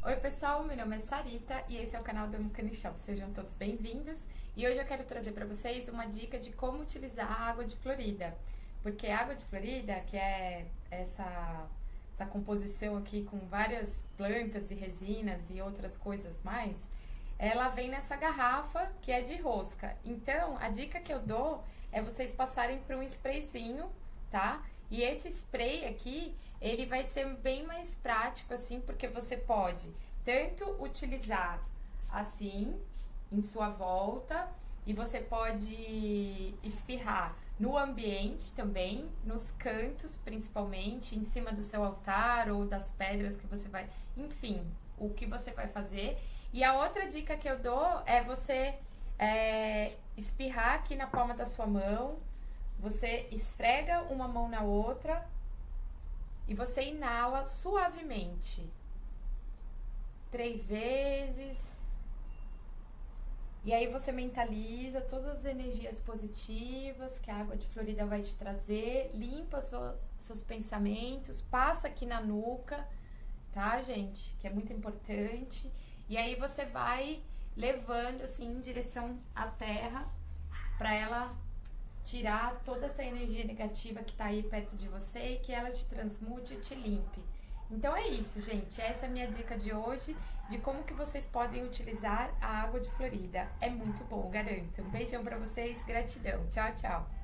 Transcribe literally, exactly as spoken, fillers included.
Oi pessoal, meu nome é Sarita e esse é o canal da Mucani Shop. Sejam todos bem-vindos e hoje eu quero trazer para vocês uma dica de como utilizar a água de Florida. Porque a água de Florida, que é essa, essa composição aqui com várias plantas e resinas e outras coisas mais, ela vem nessa garrafa que é de rosca. Então, a dica que eu dou é vocês passarem para um sprayzinho, tá? E esse spray aqui, ele vai ser bem mais prático, assim, porque você pode tanto utilizar assim, em sua volta, e você pode espirrar no ambiente também, nos cantos principalmente, em cima do seu altar ou das pedras que você vai, enfim, o que você vai fazer. E a outra dica que eu dou é você é, espirrar aqui na palma da sua mão. Você esfrega uma mão na outra e você inala suavemente. Três vezes. E aí você mentaliza todas as energias positivas que a água de Florida vai te trazer. Limpa sua, seus pensamentos. Passa aqui na nuca, tá, gente? Que é muito importante. E aí você vai levando assim em direção à terra para ela tirar toda essa energia negativa que tá aí perto de você e que ela te transmute e te limpe. Então é isso, gente. Essa é a minha dica de hoje, de como que vocês podem utilizar a água de Florida. É muito bom, garanto. Um beijão pra vocês, gratidão. Tchau, tchau.